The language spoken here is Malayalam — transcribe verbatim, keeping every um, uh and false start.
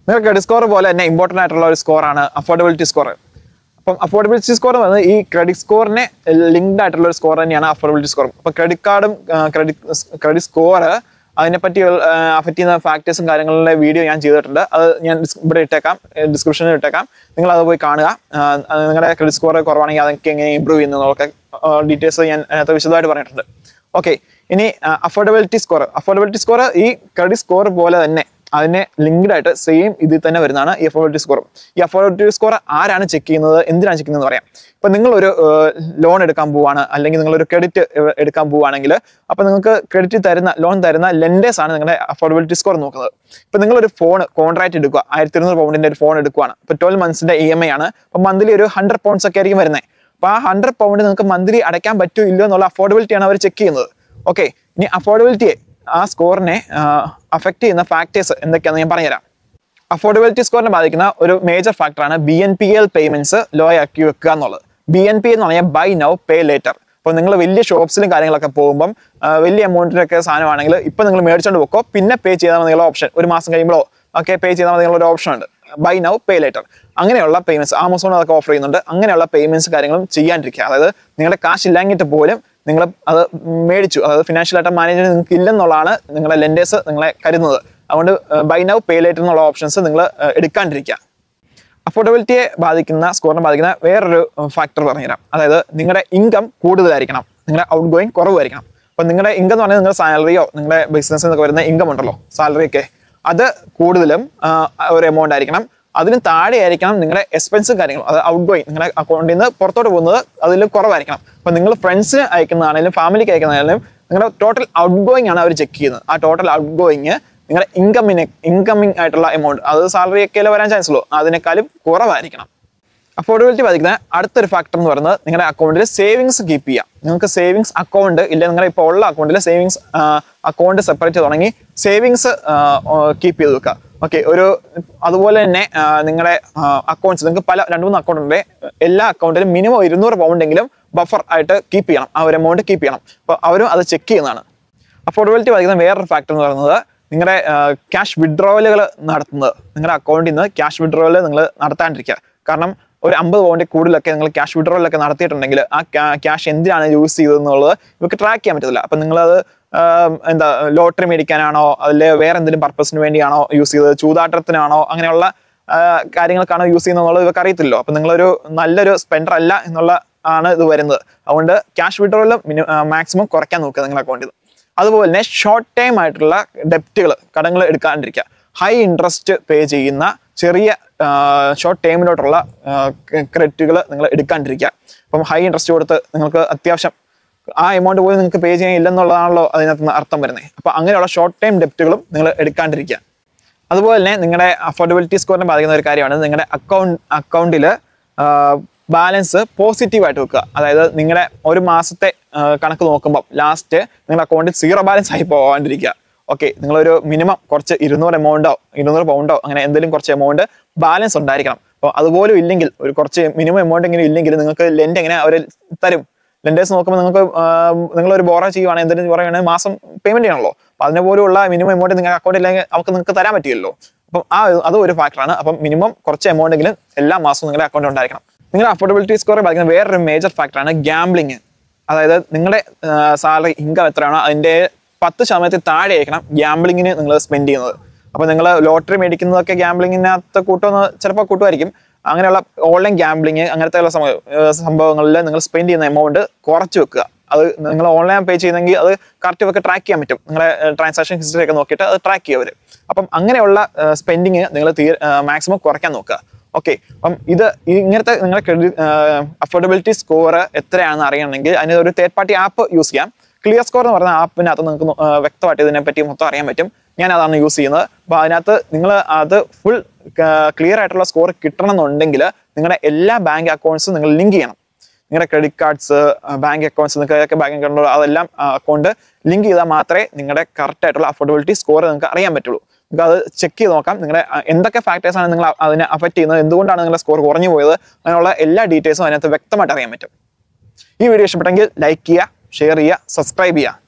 നിങ്ങൾക്ക് ക്രെഡിറ്റ് സ്കോർ പോലെ തന്നെ ഇമ്പോർട്ടൻ്റ് ആയിട്ടുള്ള ഒരു സ്കോറാണ് അഫോർഡബിലിറ്റി സ്കോർ. അപ്പം അഫോർഡബിലിറ്റി സ്കോർ എന്ന് പറയുന്നത് ഈ ക്രെഡിറ്റ് സ്കോറിനെ ലിങ്ക്ഡ് ആയിട്ടുള്ള ഒരു സ്കോർ തന്നെയാണ് അഫോർഡബിലിറ്റി സ്കോർ. അപ്പോൾ ക്രെഡിറ്റ് കാർഡും ക്രെഡിറ്റ് ക്രെഡിറ്റ് സ്കോർ അതിനെപ്പറ്റി അഫക്റ്റ് ചെയ്യുന്ന ഫാക്ടേഴ്സും കാര്യങ്ങളുടെ വീഡിയോ ഞാൻ ചെയ്തിട്ടുണ്ട്. അത് ഞാൻ ഇവിടെ ഇട്ടേക്കാം, ഡിസ്ക്രിപ്ഷനിൽ ഇട്ടേക്കാം. നിങ്ങൾ അത് പോയി കാണുക. നിങ്ങളുടെ ക്രെഡിറ്റ് സ്കോർ കുറവാണെങ്കിൽ അതൊക്കെ എങ്ങനെ ഇമ്പ്രൂവ് ചെയ്യുന്നതൊക്കെ ഡീറ്റെയിൽസ് ഞാൻ അതിനകത്ത് വിശദമായിട്ട് പറഞ്ഞിട്ടുണ്ട്. ഓക്കെ, ഇനി അഫോർഡബിലിറ്റി സ്കോർ. അഫോർഡബിലിറ്റി സ്കോർ ഈ ക്രെഡിറ്റ് സ്കോർ പോലെ തന്നെ അതിനെ ലിങ്ക്ഡ് ആയിട്ട് സെയിം ഇതിൽ തന്നെ വരുന്നതാണ് ഈ അഫോർഡബിലിറ്റി സ്കോർ. ഈ അഫോർഡബിലിറ്റി സ്കോർ ആരാണ് ചെക്ക് ചെയ്യുന്നത്, എന്തിനാണ് ചെക്ക് ചെയ്യുന്നത് പറയാം. ഇപ്പം നിങ്ങളൊരു ലോൺ എടുക്കാൻ പോവാണ്, അല്ലെങ്കിൽ നിങ്ങളൊരു ക്രെഡിറ്റ് എടുക്കാൻ പോവുകയാണെങ്കിൽ അപ്പോൾ നിങ്ങൾക്ക് ക്രെഡിറ്റ് തരുന്ന ലോൺ തരുന്ന ലെൻഡേഴ്സ് ആണ് നിങ്ങളുടെ അഫോർഡബിലിറ്റി സ്കോർ നോക്കുന്നത്. ഇപ്പം നിങ്ങളൊരു ഫോൺ കോൺട്രാക്ട് എടുക്കുക, ആയിരത്തി ഇരുന്നൂറ് പൗണ്ടിൻ്റെ ഒരു ഫോൺ എടുക്കുകയാണ്. ഇപ്പോൾ ട്വൽവ് മന്ത്സിൻ്റെ ഇ എം ഐ ആണ്. അപ്പോൾ മന്ത്ലി ഒരു ഹൺഡ്രഡ് പൗണ്ട്സ് ഒക്കെ ആയിരിക്കും വരുന്നത്. അപ്പോൾ ആ ഹൺഡ്രഡ് പൗണ്ട് നിങ്ങൾക്ക് മന്ത്ലി അടയ്ക്കാൻ പറ്റുമോ ഇല്ലയോ എന്നുള്ള അഫോർഡബിലിറ്റിയാണ് അവർ ചെക്ക് ചെയ്യുന്നത്. ഓക്കെ, ഇനി അഫോർഡബിലിറ്റിയെ ആ സ്കോറിനെ അഫക്റ്റ് ചെയ്യുന്ന ഫാക്ടേഴ്സ് എന്തൊക്കെയാണെന്ന് ഞാൻ പറഞ്ഞുതരാം. അഫോർഡബിലിറ്റി സ്കോറിനെ ബാധിക്കുന്ന ഒരു മേജർ ഫാക്ടറാണ് B N P L payments low ആക്കി വെക്കുക എന്നുള്ളത്. ബി എൻ പി എന്ന് പറഞ്ഞാൽ ബൈ നൗ പേ ലേറ്റർ. അപ്പോൾ നിങ്ങൾ വലിയ ഷോപ്സിലും കാര്യങ്ങളൊക്കെ പോകുമ്പം വലിയ എമൗണ്ടിനൊക്കെ സാധനമാണെങ്കിൽ ഇപ്പം നിങ്ങൾ മേടിച്ചുകൊണ്ട് പോക്കോ, പിന്നെ പേ ചെയ്താൽ മതിയുള്ള ഓപ്ഷൻ, ഒരു മാസം കഴിയുമ്പോഴോ ഒക്കെ പേ ചെയ്താൽ മതിയുള്ള ഒരു ഓപ്ഷൻ ഉണ്ട്, ബൈ നൗ പേ ലേറ്റർ. അങ്ങനെയുള്ള പേയ്മെന്റ്സ് ആമസോൺ അതൊക്കെ ഓഫർ ചെയ്യുന്നുണ്ട്. അങ്ങനെയുള്ള പേയ്മെന്റ്സ് കാര്യങ്ങളും ചെയ്യാണ്ടിരിക്കുക. അതായത് നിങ്ങളുടെ കാശ് ഇല്ലാഞ്ഞിട്ട് പോലും നിങ്ങൾ അത് മേടിച്ചു, അതായത് ഫിനാൻഷ്യലായിട്ട് മാനേജ് നിങ്ങൾക്ക് ഇല്ലെന്നുള്ളതാണ് നിങ്ങളുടെ ലെൻഡേഴ്സ് നിങ്ങളെ കരുതുന്നത്. അതുകൊണ്ട് ബൈ നൗ പേ ലേറ്റർ എന്നുള്ള ഓപ്ഷൻസ് നിങ്ങൾ എടുക്കാണ്ടിരിക്കുക. അഫോർഡബിലിറ്റിയെ ബാധിക്കുന്ന സ്കോറിനെ ബാധിക്കുന്ന വേറൊരു ഫാക്ടർ പറഞ്ഞുതരാം. അതായത് നിങ്ങളുടെ ഇൻകം കൂടുതലായിരിക്കണം, നിങ്ങളുടെ ഔട്ട് ഗോയിങ് കുറവായിരിക്കണം. അപ്പം നിങ്ങളുടെ ഇൻകം എന്ന് പറഞ്ഞാൽ നിങ്ങളുടെ സാലറിയോ നിങ്ങളുടെ ബിസിനസ്സിൽ നിന്നൊക്കെ വരുന്ന ഇൻകം ഉണ്ടല്ലോ, സാലറിയൊക്കെ, അത് കൂടുതലും ഒരു എമൗണ്ട് ആയിരിക്കണം. അതിന് താഴെ ആയിരിക്കണം നിങ്ങളുടെ എക്സ്പെൻസും കാര്യങ്ങളും, അത് ഔട്ട് ഗോയിങ് നിങ്ങളുടെ അക്കൗണ്ടിൽ നിന്ന് പുറത്തോട്ട് പോകുന്നത് അതിൽ കുറവായിരിക്കണം. അപ്പം നിങ്ങൾ ഫ്രണ്ട്സിന് അയക്കുന്നതാണെങ്കിലും ഫാമിലിക്ക് അയക്കുന്നതാണെങ്കിലും നിങ്ങളുടെ ടോട്ടൽ ഔട്ട് ഗോയിങ് ആണ് അവർ ചെക്ക് ചെയ്യുന്നത്. ആ ടോട്ടൽ ഔട്ട് ഗോയിങ് നിങ്ങളുടെ ഇൻകമിന് ഇൻകമിങ് ആയിട്ടുള്ള എമൗണ്ട്, അത് സാലറി ഒക്കെ വരാൻ ചാൻസ് ഉള്ളൂ, അതിനേക്കാളും കുറവായിരിക്കണം. അഫോർഡബിലിറ്റി ബാധിക്കുന്ന അടുത്തൊരു ഫാക്ടർ എന്ന് പറയുന്നത് നിങ്ങളുടെ അക്കൗണ്ടിൽ സേവിങ്സ് കീപ്പ് ചെയ്യുക. നിങ്ങൾക്ക് സേവിങ്സ് അക്കൗണ്ട് ഇല്ല, നിങ്ങളുടെ ഇപ്പോൾ ഉള്ള അക്കൗണ്ടിൽ സേവിങ്സ് അക്കൗണ്ട് സെപ്പറേറ്റ് തുടങ്ങി സേവിങ്സ് കീപ്പ് ചെയ്ത് വെക്കുക. ഓക്കെ, ഒരു അതുപോലെ തന്നെ നിങ്ങളുടെ അക്കൗണ്ട്സ്, നിങ്ങൾക്ക് പല രണ്ട് മൂന്ന് അക്കൗണ്ട് ഉണ്ട്, എല്ലാ അക്കൗണ്ടിലും മിനിമം ഇരുന്നൂറ് പൗണ്ടെങ്കിലും ബഫർ ആയിട്ട് കീപ്പ് ചെയ്യണം, ആ ഒരു എമൗണ്ട് കീപ്പ് ചെയ്യണം. അപ്പോൾ അവരും അത് ചെക്ക് ചെയ്യുന്നതാണ്. അഫോർഡബിലിറ്റി ബാധിക്കുന്ന വേറൊരു ഫാക്ടർ എന്ന് പറയുന്നത് നിങ്ങളുടെ ക്യാഷ് വിഡ്രോവലുകൾ നടത്തുന്നത്. നിങ്ങളുടെ അക്കൗണ്ടിൽ നിന്ന് ക്യാഷ് വിഡ്രോവൽ നിങ്ങൾ നടത്താണ്ടിരിക്കുക. കാരണം ഒരു അമ്പത് പൗണ്ടിൽ കൂടുതലൊക്കെ നിങ്ങൾ ക്യാഷ് വിഡ്രോവലൊക്കെ നടത്തിയിട്ടുണ്ടെങ്കിൽ ആ ക്യാഷ് എന്തിനാണ് യൂസ് ചെയ്തതെന്നുള്ളത് ഇവർക്ക് ട്രാക്ക് ചെയ്യാൻ പറ്റത്തില്ല. അപ്പം നിങ്ങളത് എന്താ ലോട്ടറി മേടിക്കാനാണോ അതിൽ വേറെ എന്തെങ്കിലും പർപ്പസിന് വേണ്ടിയാണോ യൂസ് ചെയ്തത്, ചൂതാട്ടത്തിനാണോ, അങ്ങനെയുള്ള കാര്യങ്ങൾക്കാണോ യൂസ് ചെയ്യുന്നത് ഇവർക്ക് അറിയത്തില്ലല്ലോ. അപ്പം നിങ്ങളൊരു നല്ലൊരു സ്പെൻഡർ അല്ല എന്നുള്ള ആണ് ഇത് വരുന്നത്. അതുകൊണ്ട് ക്യാഷ് വിഡ്രോവൽ മാക്സിമം കുറയ്ക്കാൻ നോക്കുക നിങ്ങളുടെ അക്കൗണ്ടിൽ. അതുപോലെ തന്നെ ഷോർട്ട് ടൈം ആയിട്ടുള്ള ഡെപ്റ്റുകൾ, കടങ്ങൾ എടുക്കാണ്ടിരിക്കുക. ഹൈ ഇൻട്രസ്റ്റ് പേ ചെയ്യുന്ന ചെറിയ ഷോർട്ട് ടൈമിലോട്ടുള്ള ക്രെഡിറ്റുകൾ നിങ്ങൾ എടുക്കാണ്ടിരിക്കുക. അപ്പം ഹൈ ഇൻട്രസ്റ്റ് കൊടുത്ത് നിങ്ങൾക്ക് അത്യാവശ്യം ആ എമൗണ്ട് പോലും നിങ്ങൾക്ക് പേ ചെയ്യാൻ ഇല്ലെന്നുള്ളതാണല്ലോ അതിനകത്ത് നിന്ന് അർത്ഥം വരുന്നത്. അപ്പോൾ അങ്ങനെയുള്ള ഷോർട്ട് ടൈം ഡെപ്റ്റുകളും നിങ്ങൾ എടുക്കാണ്ടിരിക്കുക. അതുപോലെ തന്നെ നിങ്ങളുടെ അഫോർഡബിലിറ്റി സ്കോറിനെ ബാധിക്കുന്ന ഒരു കാര്യമാണ് നിങ്ങളുടെ അക്കൗണ്ട് അക്കൗണ്ടിൽ ബാലൻസ് പോസിറ്റീവായിട്ട് വെക്കുക. അതായത് നിങ്ങളുടെ ഒരു മാസത്തെ കണക്ക് നോക്കുമ്പോൾ ലാസ്റ്റ് നിങ്ങളുടെ അക്കൗണ്ടിൽ സീറോ ബാലൻസ് ആയി പോകാണ്ടിരിക്കുക. ഓക്കെ, നിങ്ങളൊരു മിനിമം കുറച്ച് ഇരുന്നൂറ് എമൗണ്ടോ ഇരുന്നൂറ് പൗണ്ടോ അങ്ങനെ എന്തെങ്കിലും കുറച്ച് എമൗണ്ട് ബാലൻസ് ഉണ്ടായിരിക്കണം. അപ്പോൾ അതുപോലും ഇല്ലെങ്കിൽ, ഒരു കുറച്ച് മിനിമം എമൗണ്ട് എങ്കിലും ഇല്ലെങ്കിൽ നിങ്ങൾക്ക് ലെൻഡ് എങ്ങനെ അവർ തരും? ലെൻഡേഴ്സ് നോക്കുമ്പോൾ നിങ്ങൾക്ക് നിങ്ങളൊരു ബോറോ ചെയ്യുവാണെങ്കിൽ എന്തെങ്കിലും പറയുകയാണെങ്കിൽ മാസം പേയ്മെന്റ് ചെയ്യണമല്ലോ. അപ്പോൾ അതിനെ പോലുള്ള മിനിമം എമൗണ്ട് നിങ്ങളുടെ അക്കൗണ്ടില്ലെങ്കിൽ അവർക്ക് നിങ്ങൾക്ക് തരാൻ പറ്റില്ലല്ലോ. അപ്പം ആ അതും ഒരു ഫാക്ടറാണ്. അപ്പം മിനിമം കുറച്ച് എമൗണ്ട് എങ്കിലും എല്ലാ മാസവും നിങ്ങളുടെ അക്കൗണ്ടിൽ ഉണ്ടായിരിക്കണം. നിങ്ങളുടെ അഫോർഡബിലിറ്റി സ്കോറെ ബാധിക്കുന്ന വേറൊരു മേജർ ഫാക്ടറാണ് ഗ്യാംബ്ലിങ്. അതായത് നിങ്ങളുടെ സാലറി ഇൻകം എത്രയാണോ അതിൻ്റെ പത്ത് ശതമാനത്തിൽ താഴെ ആയിരിക്കണം ഗ്യാംബ്ലിങ്ങിന് നിങ്ങൾ സ്പെൻഡ് ചെയ്യുന്നത്. അപ്പോൾ നിങ്ങൾ ലോട്ടറി മേടിക്കുന്നതൊക്കെ ഗ്യാംബ്ലിങ്ങിനകത്ത് കൂട്ടുമെന്ന് ചിലപ്പോൾ കൂട്ടുമായിരിക്കും. അങ്ങനെയുള്ള ഓൺലൈൻ ഗ്യാംബ്ലിങ് അങ്ങനത്തെ ഉള്ള സംഭവങ്ങളിൽ നിങ്ങൾ സ്പെൻഡ് ചെയ്യുന്ന എമൗണ്ട് കുറച്ച് വെക്കുക. അത് നിങ്ങൾ ഓൺലൈൻ പേ ചെയ്യുന്നെങ്കിൽ അത് കറക്റ്റ് ഒക്കെ ട്രാക്ക് ചെയ്യാൻ പറ്റും. നിങ്ങളെ ട്രാൻസാക്ഷൻ ഹിസ്റ്ററി ഒക്കെ നോക്കിയിട്ട് അത് ട്രാക്ക് ചെയ്യുക അവർ. അപ്പം അങ്ങനെയുള്ള സ്പെൻഡിങ് നിങ്ങൾ തീ മാക്സിമം കുറയ്ക്കാൻ നോക്കുക. ഓക്കെ, അപ്പം ഇത് ഇങ്ങനത്തെ നിങ്ങളുടെ ക്രെഡിറ്റ് അഫോർഡബിലിറ്റി സ്കോർ എത്രയാണെന്ന് അറിയണമെങ്കിൽ അതിന് ഒരു തേർഡ് പാർട്ടി ആപ്പ് യൂസ് ചെയ്യാം. ക്ലിയർ സ്കോർ എന്ന് പറയുന്ന ആപ്പിനകത്ത് നിങ്ങൾക്ക് വ്യക്തമായിട്ട് ഇതിനെപ്പറ്റി മൊത്തം അറിയാൻ പറ്റും. ഞാൻ അതാണ് യൂസ് ചെയ്യുന്നത്. അപ്പോൾ അതിനകത്ത് നിങ്ങൾ അത് ഫുൾ ക്ലിയർ ആയിട്ടുള്ള സ്കോർ കിട്ടണമെന്നുണ്ടെങ്കിൽ നിങ്ങളുടെ എല്ലാ ബാങ്ക് അക്കൗണ്ട്സും നിങ്ങൾ ലിങ്ക് ചെയ്യണം. നിങ്ങളുടെ ക്രെഡിറ്റ് കാർഡ്സ്, ബാങ്ക് അക്കൗണ്ട്സ്, നിങ്ങൾക്ക് ഏതൊക്കെ ബാങ്ക് അക്കൗണ്ട് അതെല്ലാം അക്കൗണ്ട് ലിങ്ക് ചെയ്താൽ മാത്രമേ നിങ്ങളുടെ കറക്റ്റ് ആയിട്ടുള്ള അഫോർഡബിലിറ്റി സ്കോർ നിങ്ങൾക്ക് അറിയാൻ പറ്റുള്ളൂ. നിങ്ങൾക്ക് അത് ചെക്ക് ചെയ്ത് നോക്കാം. നിങ്ങളുടെ എന്തൊക്കെ ഫാക്ടേഴ്സാണ് നിങ്ങൾ അതിനെ അഫക്റ്റ് ചെയ്യുന്നത്, എന്തുകൊണ്ടാണ് നിങ്ങളുടെ സ്കോർ കുറഞ്ഞു പോയത്, അങ്ങനെയുള്ള എല്ലാ ഡീറ്റെയിൽസും അതിനകത്ത് വ്യക്തമായിട്ട് അറിയാൻ പറ്റും. ഈ വീഡിയോ ഇഷ്ടപ്പെട്ടെങ്കിൽ ലൈക്ക് ചെയ്യുക, ഷെയർ ചെയ്യുക, സബ്സ്ക്രൈബ് ചെയ്യുക.